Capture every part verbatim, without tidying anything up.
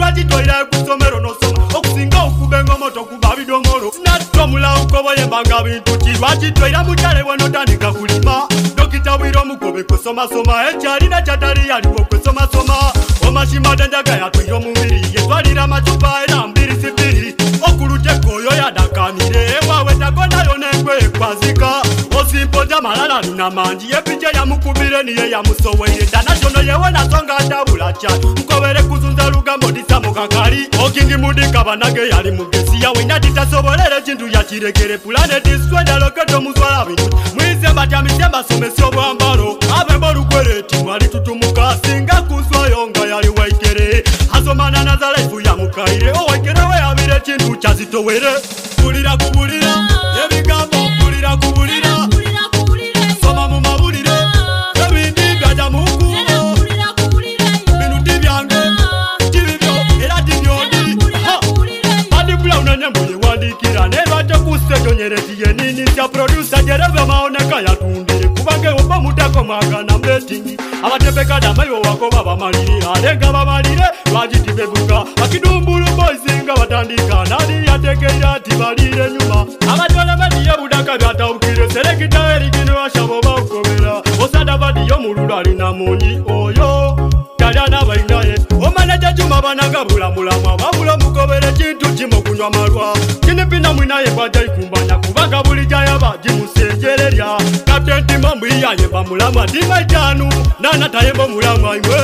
Lwakitwalira kusomero nosoma okusinga okubenga omoto kuba bidomolo natomula ukobo yembanga bintu ki lwakitwalira mukyale bwenotandika kulima dokita bwira omugobe kwesomasoma ekyalina kyatali yaliwo kwesomasoma omashima denjaga yatwira omubiri yetwalira amacupa era mbiri sibiri okuluteko oyo yadakanire ewawe tagonayo nengwe ekwazika osimpo jamalala lina mangi epica yamukubire niye yamusoweire danashono yewe nasonga ndabula kyalo nkobere kuzunza lugambo disamo kakali okingi mudika banage yali mugesi yawe nyatitasobolere kintu yakirekere planeti swendaloketo muzwala bintu mwize batyamisemba somesi obwambalo abembo lukwereti mwali tutumuka singa kuswayonga yali waikere asomana nazalefu yamukaire owaikerewe abire kintu kyazitowere kulira kubulira ebigambo kulira kubulira soma mu mabulire ebindi byaja mukubo binuti byange kibibyo era tibyodi adibula unanyambo yewandikira nerwajo kusetonyereti yenini sya producer jerebe maoneka yatundire kubange oba mutako mwagana mbetingi abatebekada mayo wako babamalire alenga bamalire lwagitibebuka akidumbulu boys nga batandika nali yategeira ati balire nyuma abatwala badiye budaka byatawukire selekita erigino ashabo bakobera osada badiyo mululu alina munyi oyo talyana bainaye omanaja juma banagabula mulamwa babula mukobere kintu kimo kunywa malwa kinipina mwinaye bwaja ikumbanya kubaga bulijaya bajimusenjererya kapten timo mwiyaye bamulamwa dima janu nana tayembo mulamwa iwe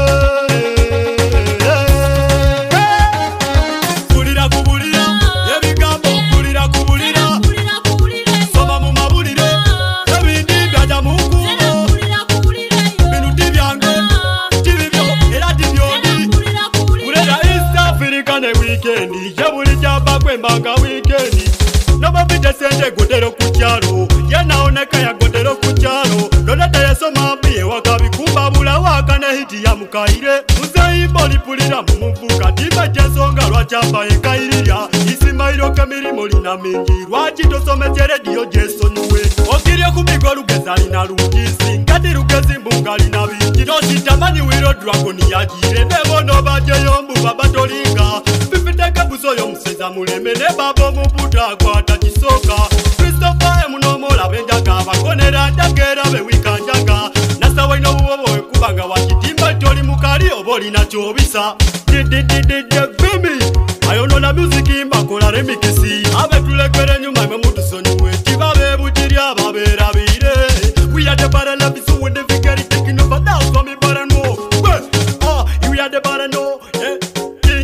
kulira kubulira ebigambo kulira kubulira soma mu mabulire ebindi byaja mukubo binuti byange kibibyo era tibyodi kulera East Africa ne weekend jabuli jaba kwembanga weekend nobabite sente godero kukyalo yenaoneka ya godero kukyalo nonata yasoma mbiye wakabikumba bula waka ne hiti ya mukaire muzayimbo lipulira mu muvuka tiba jesonga lwakyamba ekairira isimairo kemirimo lina mingi lwaki tosomese rediyo jesonyuwe okirye kubigo lugeza lina lungisi ngati lugezi mbunga lina bingi toshitamanyi wiro dragoni yagire nebono bajeyo mbuba batolinga fifiteke busoyo museza muleme ne babo mubuta akwata kisoka Christopher emunomola benjaga bakonera njagera bewikanjaga nasawe nobuwobo wekubanga wakitimba toli mukali oboli nachobisa dididididegvimi ayonona music mbakola remikisi abetulekere nyuma mwe mutusonyuwe kibabe bukirya baberabire we are the better love so when the figure is taking over that's for me better know ah we are the better know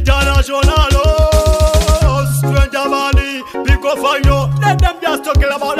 international stranger money pick up for you let them just talk about